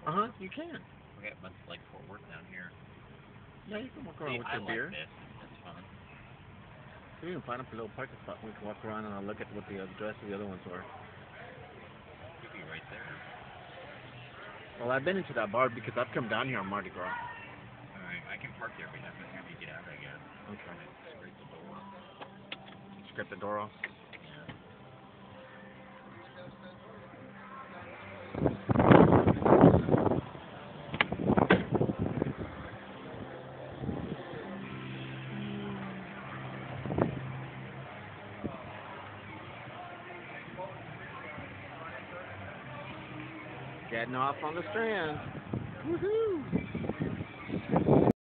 You can. We got much like Fort Worth down here. Yeah, you can walk See, around with I your like beer. this. It's fun. You can find up a little parking spot. We can walk around and I'll look at what the address of the other ones were. Could be right there. Well, I've been into that bar because I've come down here on Mardi Gras. Alright, I can park there, but I'm gonna have to get out, I guess. Okay. Scrape the door. Scrape the door off. Yeah. Getting off on the Strand. Woohoo!